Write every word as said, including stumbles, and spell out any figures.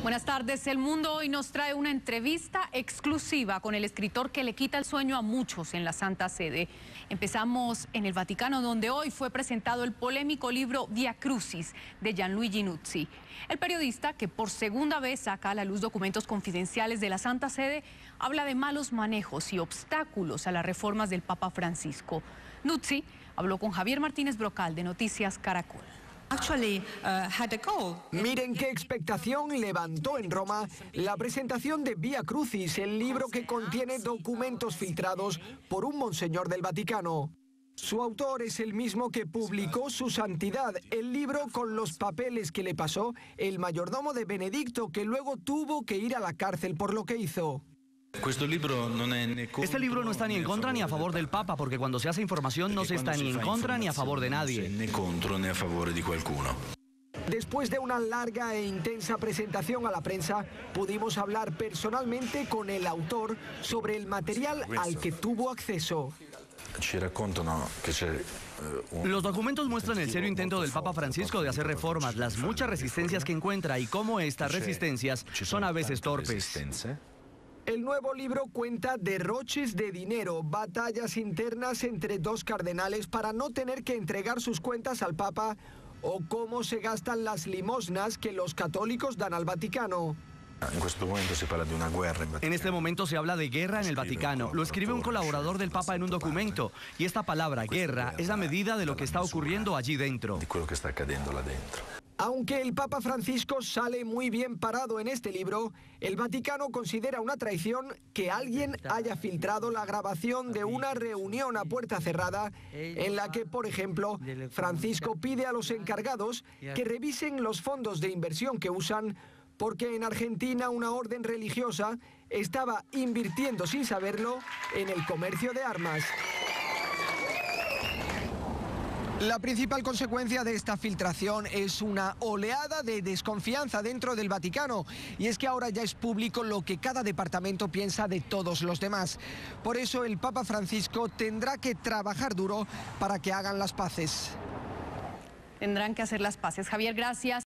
Buenas tardes. El Mundo hoy nos trae una entrevista exclusiva con el escritor que le quita el sueño a muchos en la Santa Sede. Empezamos en el Vaticano, donde hoy fue presentado el polémico libro Via Crucis de Gianluigi Nuzzi. El periodista, que por segunda vez saca a la luz documentos confidenciales de la Santa Sede, habla de malos manejos y obstáculos a las reformas del Papa Francisco. Nuzzi habló con Javier Martínez Brocal de Noticias Caracol. Miren qué expectación levantó en Roma la presentación de Via Crucis, el libro que contiene documentos filtrados por un monseñor del Vaticano. Su autor es el mismo que publicó Su Santidad, el libro con los papeles que le pasó el mayordomo de Benedicto, que luego tuvo que ir a la cárcel por lo que hizo. Este libro no está ni en contra ni a favor del Papa, porque cuando se hace información no se está ni en contra ni a favor de nadie. Después de una larga e intensa presentación a la prensa, pudimos hablar personalmente con el autor sobre el material al que tuvo acceso. Los documentos muestran el serio intento del Papa Francisco de hacer reformas, las muchas resistencias que encuentra y cómo estas resistencias son a veces torpes. El nuevo libro cuenta derroches de dinero, batallas internas entre dos cardenales para no tener que entregar sus cuentas al Papa o cómo se gastan las limosnas que los católicos dan al Vaticano. En este momento se habla de guerra en el Vaticano. Lo escribe un colaborador del Papa en un documento. Y esta palabra, guerra, es la medida de lo que está ocurriendo allí dentro. Aunque el Papa Francisco sale muy bien parado en este libro, el Vaticano considera una traición que alguien haya filtrado la grabación de una reunión a puerta cerrada en la que, por ejemplo, Francisco pide a los encargados que revisen los fondos de inversión que usan porque en Argentina una orden religiosa estaba invirtiendo sin saberlo en el comercio de armas. La principal consecuencia de esta filtración es una oleada de desconfianza dentro del Vaticano, y es que ahora ya es público lo que cada departamento piensa de todos los demás. Por eso el Papa Francisco tendrá que trabajar duro para que hagan las paces. Tendrán que hacer las paces. Javier, gracias.